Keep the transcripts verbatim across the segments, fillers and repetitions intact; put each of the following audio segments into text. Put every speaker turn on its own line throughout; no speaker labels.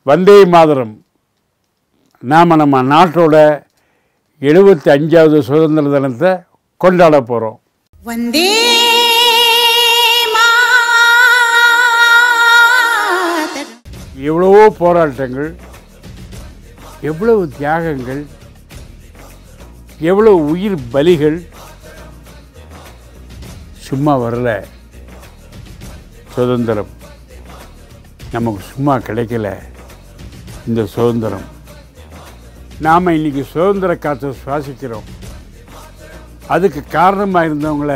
வந்தே மாதரம். நாம் நம்ம நாட்டோட எழுபத்தி அஞ்சாவது சுதந்திர தினத்தை கொண்டாட போகிறோம். வந்தே எவ்வளவோ போராட்டங்கள், எவ்வளவு தியாகங்கள், எவ்வளவு உயிர் பலிகள் சும்மா வரல. சுதந்திரம் நமக்கு சும்மா கிடைக்கல. இந்த சுதந்திரம் நாம் இன்றைக்கி சுதந்திர காற்றை சுவாசிக்கிறோம். அதுக்கு காரணமாக இருந்தவங்கள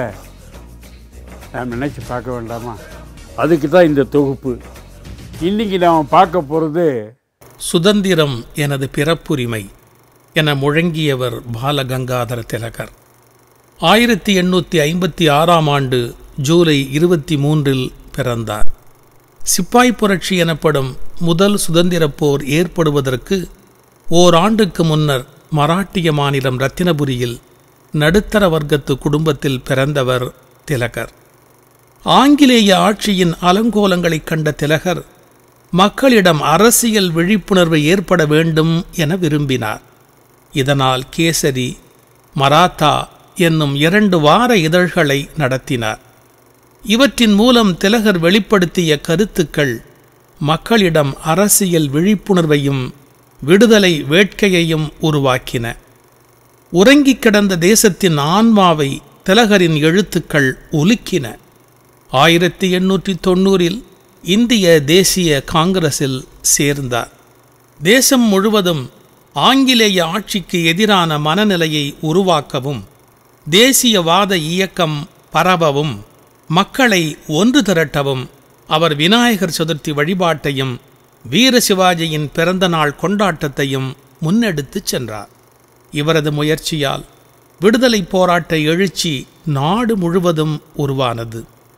நாம் நினச்சி பார்க்க வேண்டாமா? அதுக்கு தான் இந்த தொகுப்பு. இன்றைக்கி நாம் பார்க்க போகிறது
சுதந்திரம் எனது பிறப்புரிமை என முழங்கியவர் பாலகங்காதர திலகர். ஆயிரத்தி எண்ணூற்றி ஐம்பத்தி ஆறாம் ஆண்டு ஜூலை இருபத்தி மூன்றில் பிறந்தார். சிப்பாய் புரட்சி எனப்படும் முதல் சுதந்திரப் போர் ஏற்படுவதற்கு ஓராண்டுக்கு முன்னர் மராட்டிய மாநிலம் ரத்தினபுரியில் நடுத்தர வர்க்கத்து குடும்பத்தில் பிறந்தவர் திலகர். ஆங்கிலேய ஆட்சியின் அலங்கோலங்களை கண்ட திலகர் மக்களிடம் அரசியல் விழிப்புணர்வு ஏற்பட வேண்டும் என விரும்பினார். இதனால் கேசரி, மராத்தா என்னும் இரண்டு வார இதழ்களை நடத்தினார். இவற்றின் மூலம் திலகர் வெளிப்படுத்திய கருத்துக்கள் மக்களிடம் அரசியல் விழிப்புணர்வையும் விடுதலை வேட்கையையும் உருவாக்கின. உறங்கிக் கிடந்த தேசத்தின் ஆன்மாவை திலகரின் எழுத்துக்கள் உலுக்கின. ஆயிரத்தி எண்ணூற்றி தொண்ணூறில் இந்திய தேசிய காங்கிரஸில் சேர்ந்தார். தேசம் முழுவதும் ஆங்கிலேய ஆட்சிக்கு எதிரான மனநிலையை உருவாக்கவும் தேசியவாத இயக்கம் பரவவும் மக்களை ஒன்று திரட்டவும் அவர் விநாயகர் சதுர்த்தி வழிபாட்டையும் வீர சிவாஜியின் பிறந்த நாள் கொண்டாட்டத்தையும் முன்னெடுத்துச் சென்றார். இவரது முயற்சியால் விடுதலை போராட்ட எழுச்சி நாடு முழுவதும் உருவானது.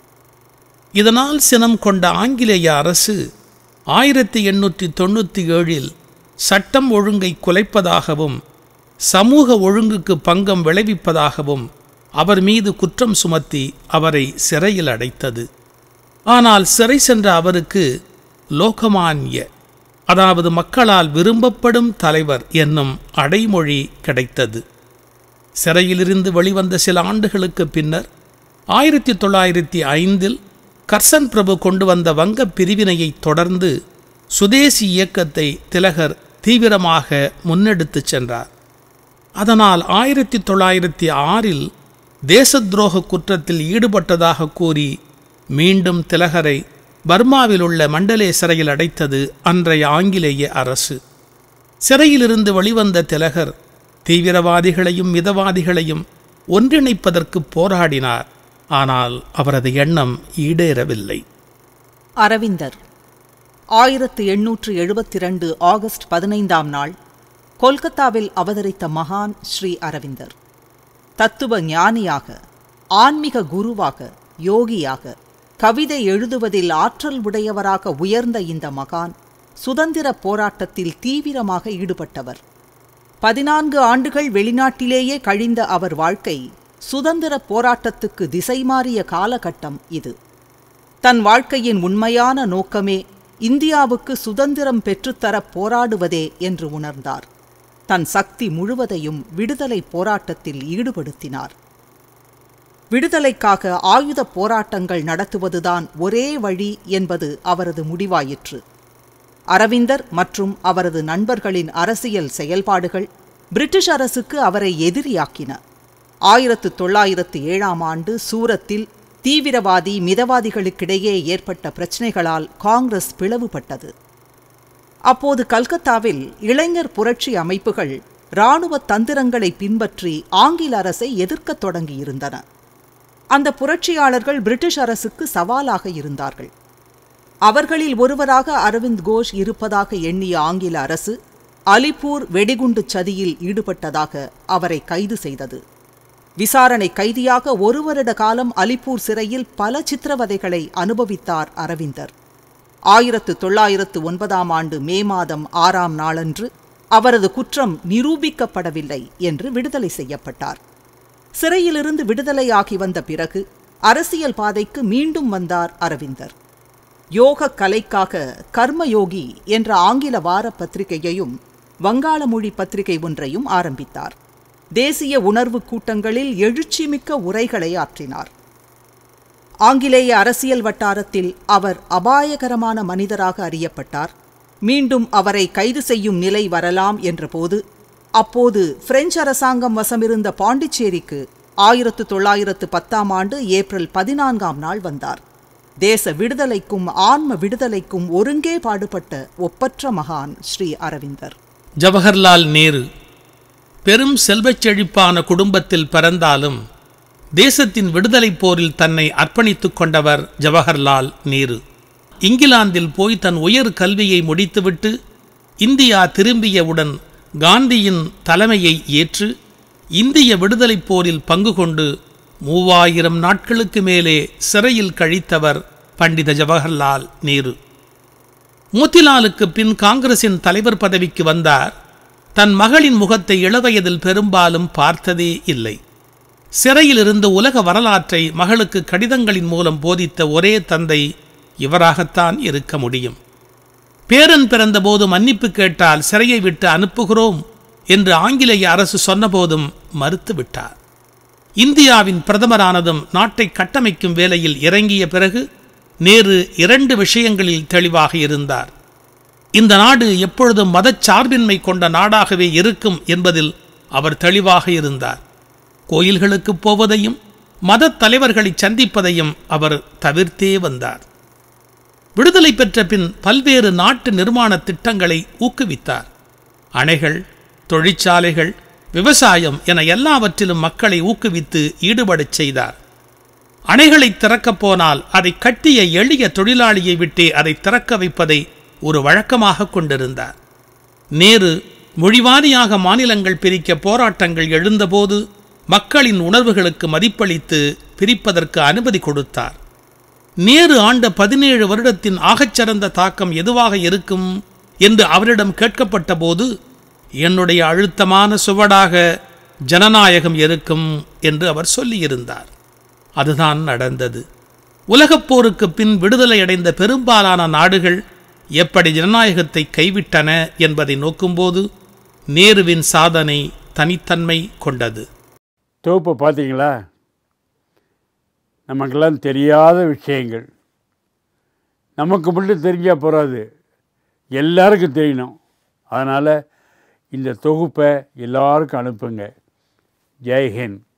இதனால் சினம் கொண்ட ஆங்கிலேய அரசு ஆயிரத்தி எண்ணூற்றி தொண்ணூற்றி ஏழில் சட்டம் ஒழுங்கை குலைப்பதாகவும் சமூக ஒழுங்குக்கு பங்கம் விளைவிப்பதாகவும் அவர் மீது குற்றம் சுமத்தி அவரை சிறையில் அடைத்தது. ஆனால் சிறை சென்ற அவருக்கு லோகமான்ய, அதாவது மக்களால் விரும்பப்படும் தலைவர் என்னும் அடைமொழி கிடைத்தது. சிறையிலிருந்து வெளிவந்த சில ஆண்டுகளுக்கு பின்னர் ஆயிரத்தி தொள்ளாயிரத்தி ஐந்தில் கர்சன் பிரபு கொண்டு வந்த வங்க பிரிவினையை தொடர்ந்து சுதேசி இயக்கத்தை திலகர் தீவிரமாக முன்னெடுத்துச் சென்றார். அதனால் ஆயிரத்தி தொள்ளாயிரத்தி ஆறில் தேச துரோக குற்றத்தில் ஈடுபட்டதாக கூறி மீண்டும் திலகரை பர்மாவில் உள்ள மண்டலே சிறையில் அடைத்தது அன்றைய ஆங்கிலேய அரசு. சிறையிலிருந்து வெளிவந்த திலகர் தீவிரவாதிகளையும் மிதவாதிகளையும் ஒன்றிணைப்பதற்கு போராடினார். ஆனால் அவரது எண்ணம் ஈடேறவில்லை.
அரவிந்தர் ஆயிரத்து எண்ணூற்று எழுபத்தி இரண்டு ஆகஸ்ட் பதினைந்தாம் நாள் கொல்கத்தாவில் அவதரித்த மகான் ஸ்ரீ அரவிந்தர். தத்துவ ஞானியாக, ஆன்மீக குருவாக, யோகியாக, கவிதை எழுதுவதில் ஆற்றல் உடையவராக உயர்ந்த இந்த மகான் சுதந்திர போராட்டத்தில் தீவிரமாக ஈடுபட்டவர். பதினான்கு ஆண்டுகள் வெளிநாட்டிலேயே கழிந்த அவர் வாழ்க்கை சுதந்திர போராட்டத்துக்கு திசை மாறிய காலகட்டம் இது. தன் வாழ்க்கையின் உண்மையான நோக்கமே இந்தியாவுக்கு சுதந்திரம் பெற்றுத்தர போராடுவதே என்று உணர்ந்தார். தன் சக்தி முழுவதையும் விடுதலை போராட்டத்தில் ஈடுபடுத்தினார். விடுதலைக்காக ஆயுத போராட்டங்கள் நடத்துவதுதான் ஒரே வழி என்பது அவரது முடிவாயிற்று. அரவிந்தர் மற்றும் அவரது நண்பர்களின் அரசியல் செயல்பாடுகள் பிரிட்டிஷ் அரசுக்கு அவரை எதிரியாக்கின. ஆயிரத்து தொள்ளாயிரத்து ஏழாம் ஆண்டு சூரத்தில் தீவிரவாதி மிதவாதிகளுக்கிடையே ஏற்பட்ட பிரச்சினைகளால் காங்கிரஸ் பிளவுபட்டது. அப்போது கல்கத்தாவில் இளைஞர் புரட்சி அமைப்புகள் இராணுவ தந்திரங்களை பின்பற்றி ஆங்கில அரசை எதிர்க்கத் தொடங்கியிருந்தன. அந்த புரட்சியாளர்கள் பிரிட்டிஷ் அரசுக்கு சவாலாக இருந்தார்கள். அவர்களில் ஒருவராக அரவிந்த் கோஷ் இருப்பதாக எண்ணிய ஆங்கில அரசு அலிப்பூர் வெடிகுண்டு சதியில் ஈடுபட்டதாக அவரை கைது செய்தது. விசாரணை கைதியாக ஒரு வருட காலம் அலிப்பூர் சிறையில் பல சித்திரவதைகளை அனுபவித்தார் அரவிந்தர். ஆயிரத்து தொள்ளாயிரத்து ஒன்பதாம் ஆண்டு மே மாதம் ஆறாம் நாளன்று அவரது குற்றம் நிரூபிக்கப்படவில்லை என்று விடுதலை செய்யப்பட்டார். சிறையிலிருந்து விடுதலையாகி வந்த பிறகு அரசியல் பாதைக்கு மீண்டும் வந்தார் அரவிந்தர். யோக கலைக்காக கர்மயோகி என்ற ஆங்கில வார பத்திரிகையையும் வங்காள மொழி பத்திரிகை ஒன்றையும் ஆரம்பித்தார். தேசிய உணர்வு கூட்டங்களில் எழுச்சிமிக்க உரைகளை ஆற்றினார். ஆங்கிலேய அரசியல் வட்டாரத்தில் அவர் அபாயகரமான மனிதராக அறியப்பட்டார். மீண்டும் அவரை கைது செய்யும் நிலை வரலாம் என்றபோது அப்போது பிரெஞ்சு அரசாங்கம் வசமிருந்த பாண்டிச்சேரிக்கு ஆயிரத்து தொள்ளாயிரத்து பத்தாம் ஆண்டு ஏப்ரல் பதினான்காம் நாள் வந்தார். தேச விடுதலைக்கும் ஆன்ம விடுதலைக்கும் ஒருங்கே பாடுபட்ட ஒப்பற்ற மகான் ஸ்ரீ அரவிந்தர்.
ஜவஹர்லால் நேரு பெரும் செல்வச் செழிப்பான குடும்பத்தில் பிறந்தாலும் தேசத்தின் விடுதலை போரில் தன்னை அர்ப்பணித்துக் கொண்டவர் ஜவஹர்லால் நேரு. இங்கிலாந்தில் போய் தன் உயர் கல்வியை முடித்துவிட்டு இந்தியா திரும்பியவுடன் காந்தியின் தலைமையை ஏற்று இந்திய விடுதலை போரில் பங்கு கொண்டு மூவாயிரம் நாட்களுக்கு மேலே சிறையில் கழித்தவர் பண்டித ஜவஹர்லால் நேரு. மோத்திலாலுக்கு பின் காங்கிரசின் தலைவர் பதவிக்கு வந்தார். தன் மகளின் முகத்தை இளவயதில் பெரும்பாலும் பார்த்ததே இல்லை. சிறையில் இருந்து உலக வரலாற்றை மகளுக்கு கடிதங்களின் மூலம் போதித்த ஒரே தந்தை இவராகத்தான் இருக்க முடியும். பேரன் பிறந்தபோது மன்னிப்பு கேட்டால் சிறையை விட்டு அனுப்புகிறோம் என்று ஆங்கிலேய அரசு சொன்னபோதும் மறுத்துவிட்டார். இந்தியாவின் பிரதமரானதும் நாட்டை கட்டமைக்கும் வேலையில் இறங்கிய பிறகு நேரு இரண்டு விஷயங்களில் தெளிவாக இருந்தார். இந்த நாடு எப்பொழுதும் மதச்சார்பின்மை கொண்ட நாடாகவே இருக்கும் என்பதில் அவர் தெளிவாக இருந்தார். கோயில்களுக்கு போவதையும் மத தலைவர்களை சந்திப்பதையும் அவர் தவிர்த்தே வந்தார். விடுதலை பெற்ற பின் பல்வேறு நாட்டு நிர்மாண திட்டங்களை ஊக்குவித்தார். அணைகள், தொழிற்சாலைகள், விவசாயம் என எல்லாவற்றிலும் மக்களை ஊக்குவித்து ஈடுபடச் செய்தார். அணைகளை திறக்கப் போனால் அதை கட்டிய எளிய தொழிலாளியை விட்டே அதை திறக்க வைப்பதை ஒரு வழக்கமாக கொண்டிருந்தார். நேரு மொழிவாரியாக மாநிலங்கள் பிரிக்க போராட்டங்கள் எழுந்தபோது மக்களின் உணர்வுகளுக்கு மதிப்பளித்து பிரிப்பதற்கு அனுமதி கொடுத்தார். நேரு ஆண்ட பதினேழு வருடத்தின் ஆகச்சிறந்த தாக்கம் எதுவாக இருக்கும் என்று அவரிடம் கேட்கப்பட்ட போது, என்னுடைய அழுத்தமான சுவடாக ஜனநாயகம் இருக்கும் என்று அவர் சொல்லியிருந்தார். அதுதான் நடந்தது. உலகப் போருக்கு பின் விடுதலை அடைந்த பெரும்பாலான நாடுகள் எப்படி ஜனநாயகத்தை கைவிட்டன என்பதை நோக்கும்போது நேருவின் சாதனை தனித்தன்மை கொண்டது.
தொகுப்பு பார்த்தீங்களா? நமக்கெல்லாம் தெரியாத விஷயங்கள் நமக்கு மட்டும் தெரிஞ்சால் போகாது, எல்லாருக்கும் தெரியணும். அதனால் இந்த தொகுப்பை எல்லாருக்கும் அனுப்புங்க. ஜெய் ஹிந்த்.